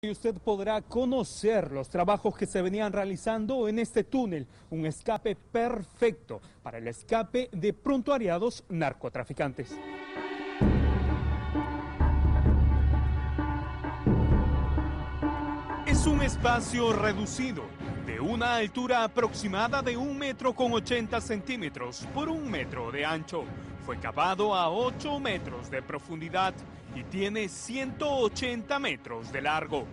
Y usted podrá conocer los trabajos que se venían realizando en este túnel, un escape perfecto para el escape de prontuariados narcotraficantes. Es un espacio reducido, de una altura aproximada de 1,80 m por 1 metro de ancho. Fue cavado a 8 metros de profundidad y tiene 180 metros de largo.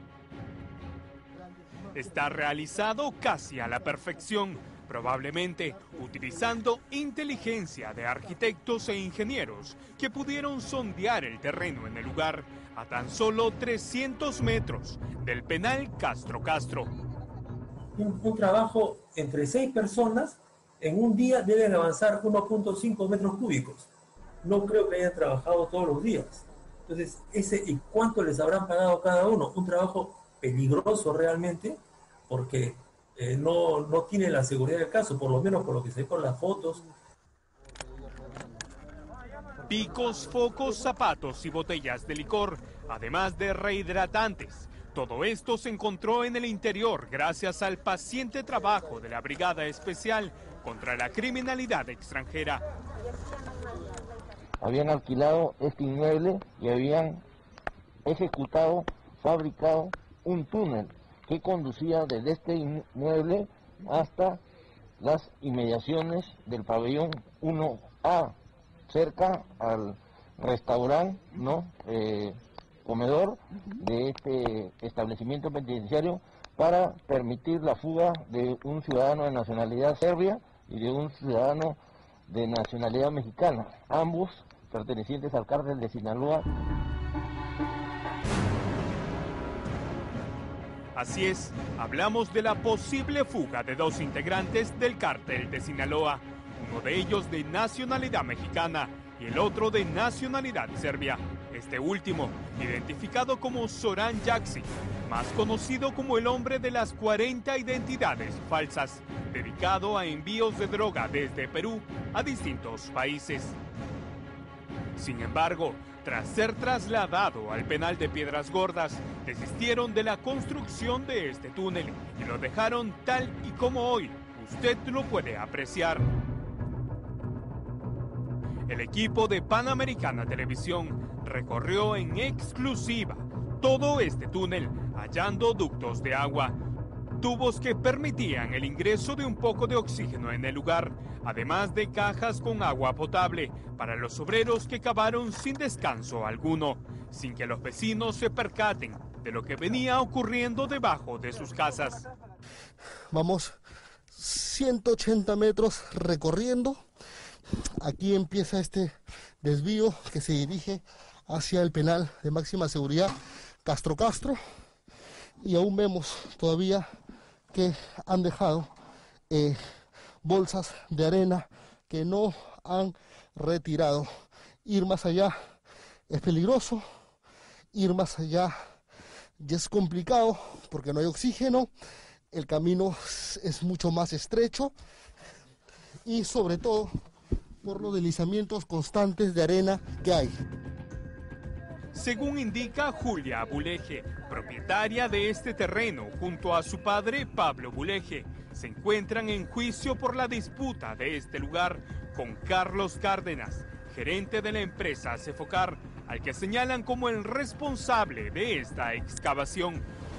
Está realizado casi a la perfección, probablemente utilizando inteligencia de arquitectos e ingenieros que pudieron sondear el terreno en el lugar a tan solo 300 metros del penal Castro Castro. Un trabajo entre 6 personas en un día deben avanzar 1,5 metros cúbicos. No creo que hayan trabajado todos los días. Entonces, ¿y cuánto les habrán pagado cada uno? Un trabajo peligroso realmente, porque no tiene la seguridad del caso, por lo menos por lo que se ve por las fotos. Picos, focos, zapatos y botellas de licor, además de rehidratantes. Todo esto se encontró en el interior gracias al paciente trabajo de la Brigada Especial contra la Criminalidad Extranjera. Habían alquilado este inmueble y habían fabricado un túnel que conducía desde este inmueble hasta las inmediaciones del pabellón 1A, cerca al restaurante, comedor de este establecimiento penitenciario, para permitir la fuga de un ciudadano de nacionalidad serbia y de un ciudadano de nacionalidad mexicana, ambos pertenecientes al cártel de Sinaloa. Así es, hablamos de la posible fuga de 2 integrantes del cártel de Sinaloa, uno de ellos de nacionalidad mexicana y el otro de nacionalidad serbia. Este último, identificado como Zoran Jaksi, más conocido como el hombre de las 40 identidades falsas, dedicado a envíos de droga desde Perú a distintos países. Sin embargo, tras ser trasladado al penal de Piedras Gordas, desistieron de la construcción de este túnel y lo dejaron tal y como hoy usted lo puede apreciar. El equipo de Panamericana Televisión recorrió en exclusiva todo este túnel, hallando ductos de agua, tubos que permitían el ingreso de un poco de oxígeno en el lugar, además de cajas con agua potable para los obreros que cavaron sin descanso alguno, sin que los vecinos se percaten de lo que venía ocurriendo debajo de sus casas. Vamos 180 metros recorriendo. Aquí empieza este desvío que se dirige hacia el penal de máxima seguridad Castro Castro, y aún vemos todavía que han dejado bolsas de arena que no han retirado. Ir más allá es peligroso, ir más allá ya es complicado porque no hay oxígeno, el camino es mucho más estrecho y sobre todo por los deslizamientos constantes de arena que hay. Según indica Julia Buleje, propietaria de este terreno, junto a su padre Pablo Buleje, se encuentran en juicio por la disputa de este lugar con Carlos Cárdenas, gerente de la empresa Cefocar, al que señalan como el responsable de esta excavación.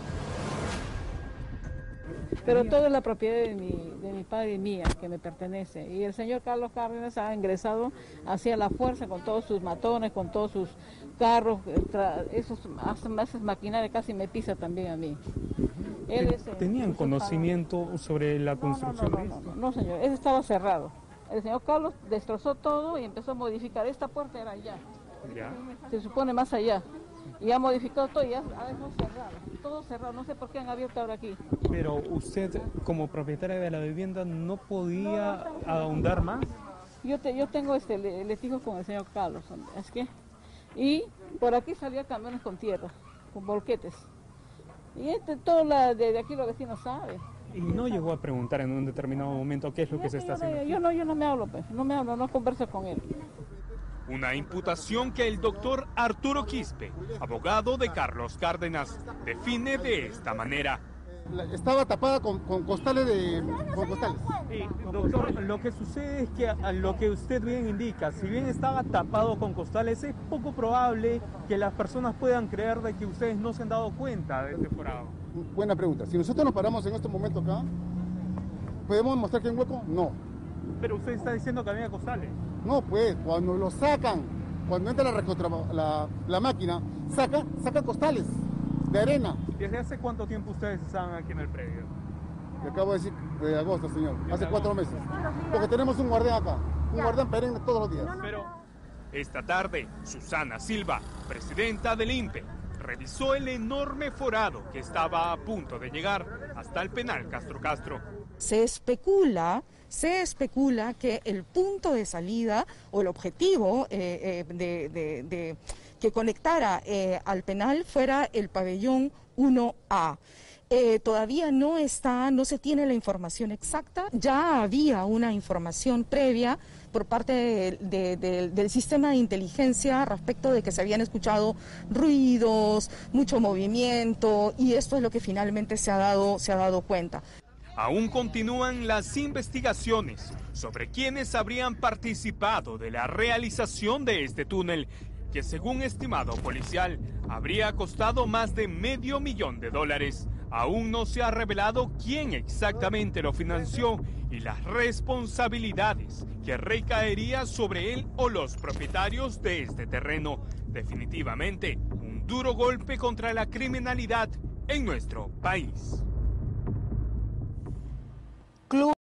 Pero todo es la propiedad de mi padre y mía, que me pertenece. Y el señor Carlos Cárdenas ha ingresado hacia la fuerza con todos sus matones, con todos sus carros, esas maquinarias casi me pisa también a mí. ¿Tenían conocimiento sobre la construcción? No, señor, eso estaba cerrado. El señor Carlos destrozó todo y empezó a modificar. Esta puerta era allá, se supone más allá. Y ha modificado todo y ha dejado cerrado, todo cerrado, no sé por qué han abierto ahora aquí. Pero usted, como propietaria de la vivienda, ¿no podía ahondar más? Yo tengo litigio con el señor Carlos, es que, y por aquí salía camiones con tierra, con volquetes. Y todo de aquí los vecinos saben. ¿Y no llegó a preguntar en un determinado momento qué es lo que se está haciendo? Yo no me hablo, pues, no converso con él. Una imputación que el doctor Arturo Quispe, abogado de Carlos Cárdenas, define de esta manera. Estaba tapada con costales. Sí, doctor, lo que sucede es que a lo que usted bien indica, si bien estaba tapado con costales, es poco probable que las personas puedan creer de que ustedes no se han dado cuenta de este forado. Buena pregunta. Si nosotros nos paramos en este momento acá, ¿podemos mostrar que hay un hueco? No. Pero usted está diciendo que había costales. No, pues, cuando lo sacan, cuando entra la máquina, saca costales de arena. ¿Desde hace cuánto tiempo ustedes estaban aquí en el predio? Le acabo de decir de agosto, señor. Hace 4 meses. Porque tenemos un guardián acá. Un guardián perenne todos los días. Pero esta tarde, Susana Silva, presidenta del INPE, revisó el enorme forado que estaba a punto de llegar hasta el penal Castro Castro. Se especula que el punto de salida o el objetivo que conectara al penal fuera el pabellón 1A. Todavía no se tiene la información exacta. Ya había una información previa por parte del sistema de inteligencia respecto de que se habían escuchado ruidos, mucho movimiento, y esto es lo que finalmente se ha dado cuenta. Aún continúan las investigaciones sobre quienes habrían participado de la realización de este túnel, que según estimado policial habría costado más de $500,000. Aún no se ha revelado quién exactamente lo financió y las responsabilidades que recaería sobre él o los propietarios de este terreno. Definitivamente, un duro golpe contra la criminalidad en nuestro país.